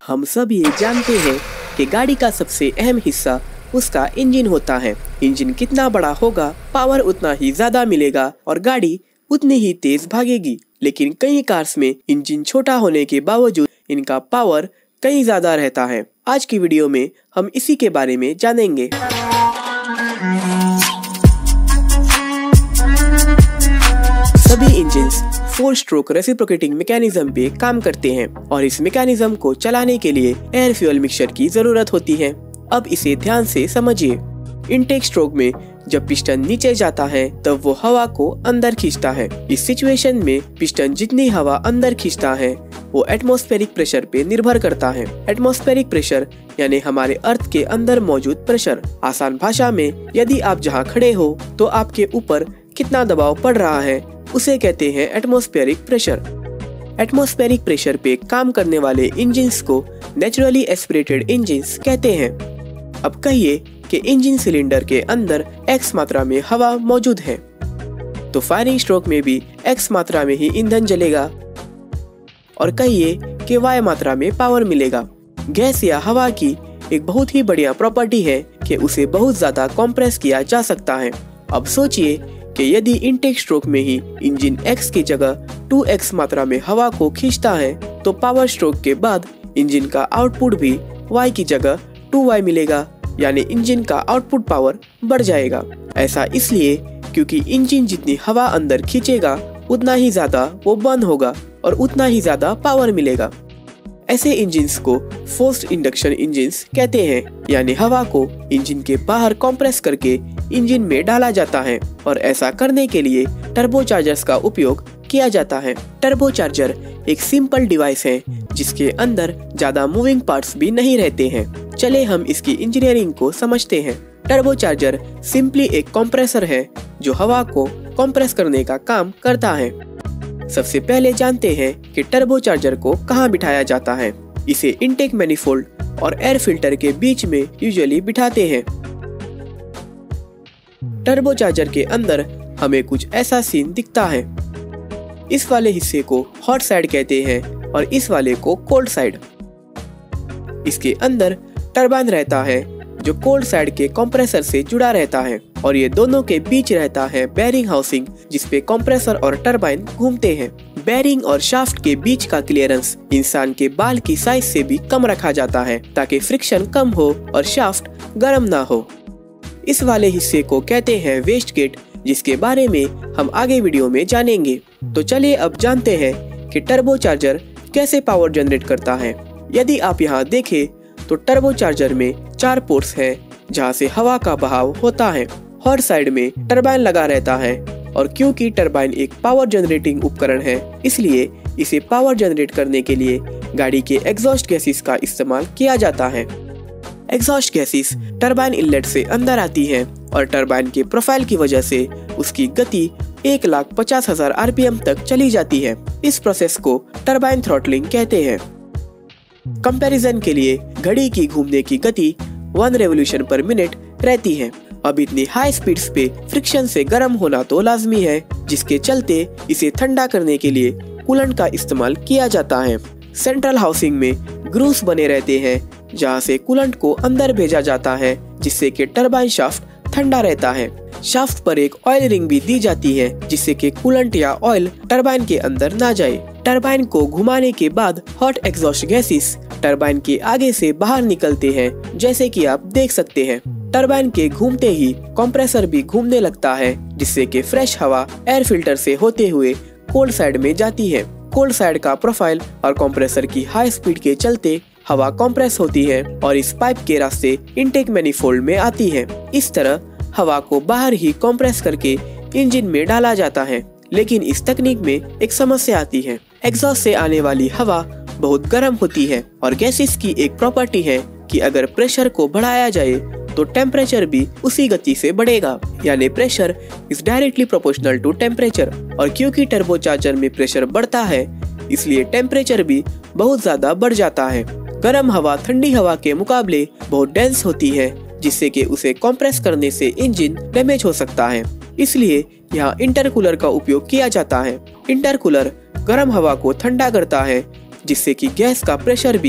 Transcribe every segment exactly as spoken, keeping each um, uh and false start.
हम सब ये जानते हैं कि गाड़ी का सबसे अहम हिस्सा उसका इंजन होता है। इंजन कितना बड़ा होगा, पावर उतना ही ज्यादा मिलेगा और गाड़ी उतनी ही तेज भागेगी। लेकिन कई कार्स में इंजन छोटा होने के बावजूद इनका पावर कहीं ज्यादा रहता है। आज की वीडियो में हम इसी के बारे में जानेंगे। सभी engines four stroke reciprocating mechanism पे काम करते हैं और इस मैकेनिज्म को चलाने के लिए एयर फ्यूल मिक्सचर की जरूरत होती है। अब इसे ध्यान से समझिए। इनटेक स्ट्रोक में जब पिस्टन नीचे जाता है तब वो हवा को अंदर खींचता है। इस सिचुएशन में पिस्टन जितनी हवा अंदर खींचता है वो एटमॉस्फेरिक प्रेशर पे निर्भर करता है। एटमॉस्फेरिक प्रेशर यानी हमारे अर्थ के अंदर मौजूद प्रेशर। आसान भाषा में यदि आप जहाँ खड़े हो तो आपके ऊपर कितना दबाव पड़ रहा है उसे कहते हैं एटमॉस्फेरिक प्रेशर। एटमॉस्फेरिक प्रेशर पे काम करने वाले इंजन्स को नेचुरली एस्पिरेटेड इंजन्स कहते हैं। अब कहिए कि इंजन सिलेंडर के अंदर एक्स मात्रा में हवा मौजूद है तो फायरिंग स्ट्रोक में भी एक्स मात्रा में ही ईंधन जलेगा और कहिए कि वाई मात्रा में पावर मिलेगा। गैस या हवा की एक बहुत ही बढ़िया प्रॉपर्टी है कि उसे बहुत ज्यादा कंप्रेस किया जा सकता है। अब सोचिए कि यदि इनटेक स्ट्रोक में ही इंजन एक्स की जगह टू एक्स मात्रा में हवा को खींचता है तो पावर स्ट्रोक के बाद इंजन का आउटपुट भी वाई की जगह टू वाई मिलेगा, यानी इंजन का आउटपुट पावर बढ़ जाएगा। ऐसा इसलिए क्योंकि इंजन जितनी हवा अंदर खींचेगा उतना ही ज्यादा वो बर्न होगा और उतना ही ज्यादा पावर मिलेगा। ऐसे इंजन्स को फोर्स्ड इंडक्शन इंजन्स कहते हैं, यानी हवा को इंजन के बाहर कंप्रेस करके इंजन में डाला जाता है और ऐसा करने के लिए टर्बोचार्जर्स का उपयोग किया जाता है। टर्बोचार्जर एक सिंपल डिवाइस है जिसके अंदर ज्यादा मूविंग पार्ट्स भी नहीं रहते हैं। चले हम इसकी इंजीनियरिंग को समझते हैं। टर्बोचार्जर सिंपली एक कंप्रेसर है जो हवा को कंप्रेस करने का काम करता है। सबसे पहले जानते हैं कि टर्बोचार्जर को कहाँ बिठाया जाता है। इसे इनटेक मैनिफोल्ड और एयर फिल्टर के बीच में यूजुअली बिठाते हैं। टर्बोचार्जर के अंदर हमें कुछ ऐसा सीन दिखता है। इस वाले हिस्से को हॉट साइड कहते हैं और इस वाले को कोल्ड साइड। इसके अंदर टरबाइन रहता है जो कोल्ड साइड के कंप्रेसर से जुड़ा रहता है और ये दोनों के बीच रहता है बेयरिंग हाउसिंग जिसपे कंप्रेसर और टरबाइन घूमते हैं। बेयरिंग और शाफ्ट के बीच का क्लियरेंस इंसान के बाल की साइज से भी कम रखा जाता है ताकि फ्रिक्शन कम हो और शाफ्ट गर्म ना हो। इस वाले हिस्से को कहते हैं वेस्ट गेट, जिसके बारे में हम आगे वीडियो में जानेंगे। तो चलिए अब जानते हैं कि टर्बोचार्जर कैसे पावर जनरेट करता है। यदि आप यहाँ देखें तो टर्बोचार्जर में चार पोर्ट्स हैं जहाँ से हवा का बहाव होता है। हॉट साइड में टरबाइन लगा रहता है और क्योंकि टरबाइन एक पावर जनरेटिंग उपकरण है इसलिए इसे पावर जनरेट करने के लिए गाड़ी के एग्जॉस्ट गैसेस का इस्तेमाल किया जाता है। एग्जॉस्ट गैसेस टरबाइन इनलेट से अंदर आती है और टरबाइन के प्रोफाइल की वजह से उसकी गति एक लाख पचास हजार आरपीएम तक चली जाती है। इस प्रोसेस को टरबाइन थ्रॉटलिंग कहते हैं। कंपैरिजन के लिए घड़ी की घूमने की गति वन रेवोल्यूशन पर मिनट रहती है। अब इतनी हाई स्पीड्स पे फ्रिक्शन से गर्म होना तो लाजमी है, जिसके चलते इसे ठंडा करने के लिए कूलेंट का इस्तेमाल किया जाता है। सेंट्रल हाउसिंग में ग्रूव्स बने रहते हैं जहाँ से कूलेंट को अंदर भेजा जाता है जिससे कि टरबाइन शाफ्ट ठंडा रहता है। शाफ्ट पर एक ऑयल रिंग भी दी जाती है जिससे कि कूलेंट या ऑयल टरबाइन के अंदर ना जाए। टरबाइन को घुमाने के बाद हॉट एग्जॉस्ट गैसेस टरबाइन के आगे से बाहर निकलते हैं, जैसे कि आप देख सकते हैं। टरबाइन के घूमते ही कंप्रेसर भी घूमने लगता है जिससे कि फ्रेश हवा एयर फिल्टर से होते हुए कोल्ड साइड में जाती है। कोल्ड साइड का प्रोफाइल और कंप्रेसर की हाई स्पीड के चलते हवा कंप्रेस होती है और इस पाइप के रास्ते इनटेक मैनिफोल्ड में आती है। इस तरह हवा को बाहर ही कंप्रेस करके इंजन में डाला जाता है। लेकिन इस तकनीक में एक समस्या आती है। एग्जॉस्ट से आने वाली हवा बहुत गर्म होती है और गैसेस की एक प्रॉपर्टी है कि अगर प्रेशर को बढ़ाया जाए तो टेम्परेचर भी उसी गति से बढ़ेगा, यानी pressure is directly proportional to temperature. और क्योंकि टर्बोचार्जर में प्रेशर बढ़ता है इसलिए टेम्परेचर भी बहुत ज्यादा बढ़ जाता है। गर्म हवा ठंडी हवा के मुकाबले बहुत डेंस होती है जिससे कि उसे कंप्रेस करने से इंजन डैमेज हो सकता है। इसलिए यहाँ इंटरकूलर का उपयोग किया जाता है। इंटरकूलर गर्म हवा को ठंडा करता है जिससे कि गैस का प्रेशर भी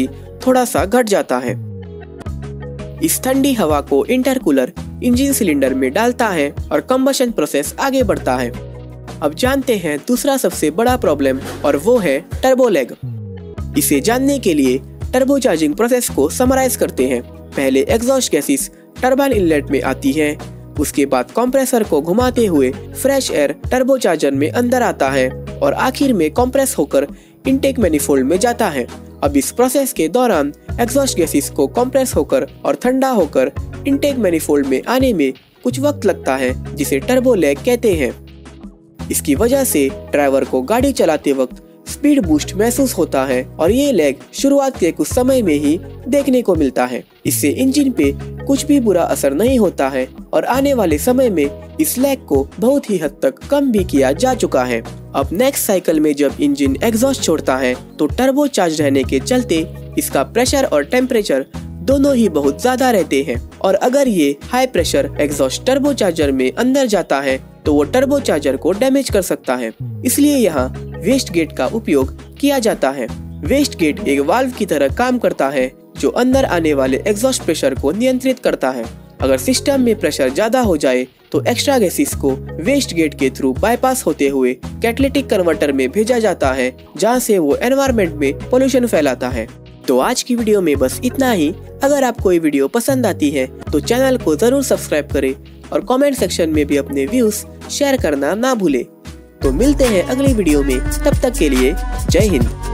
थोड़ा सा घट जाता है। इस ठंडी हवा को इंटरकूलर इंजन सिलेंडर में डालता है और कंबशन प्रोसेस आगे बढ़ता है। अब जानते हैं दूसरा सबसे बड़ा प्रॉब्लम, और वो है टर्बो लैग। इसे जानने के लिए टर्बो चार्जिंग प्रोसेस को समराइज करते हैं। पहले एग्जॉस्ट गैसेस टरबाइन इनलेट में आती है, उसके बाद कंप्रेसर को घुमाते हुए फ्रेश एयर टर्बो चार्जर में अंदर आता है और आखिर में कंप्रेस होकर इनटेक मैनिफोल्ड में जाता है। अब इस प्रोसेस के दौरान एग्जॉस्ट गैसेस को कंप्रेस होकर और ठंडा होकर इनटेक मैनिफोल्ड में आने में कुछ वक्त लगता है, जिसे टर्बो लैग कहते हैं। इसकी वजह से ड्राइवर को गाड़ी चलाते वक्त स्पीड बूस्ट महसूस होता है और ये लैग शुरुआत के कुछ समय में ही देखने को मिलता है। इससे इंजन पे कुछ भी बुरा असर नहीं होता है और आने वाले समय में इस लैग को बहुत ही हद तक कम भी किया जा चुका है। अब नेक्स्ट साइकिल में जब इंजन एग्जॉस्ट छोड़ता है तो टर्बो चार्ज रहने के चलते इसका प्रेशर और टेम्परेचर दोनों ही बहुत ज्यादा रहते हैं, और अगर ये high pressure exhaust turbo charger में अंदर जाता है तो वो टर्बो चार्जर को डैमेज कर सकता है। इसलिए यहाँ वेस्ट गेट का उपयोग किया जाता है। वेस्ट गेट एक वाल्व की तरह काम करता है जो अंदर आने वाले एग्जॉस्ट प्रेशर को नियंत्रित करता है। अगर सिस्टम में प्रेशर ज्यादा हो जाए तो एक्स्ट्रा गैसेस को वेस्ट गेट के थ्रू बाईपास होते हुए कैटालिटिक कन्वर्टर में भेजा जाता है, जहाँ से वो एनवायरनमेंट में पोल्यूशन फैलाता है। तो आज की वीडियो में बस इतना ही। अगर आपको ये वीडियो पसंद आती है तो चैनल को जरूर सब्सक्राइब करें और कमेंट सेक्शन में भी अपने व्यूज शेयर करना ना भूले। तो मिलते हैं अगली वीडियो में, तब तक के लिए जय हिंद।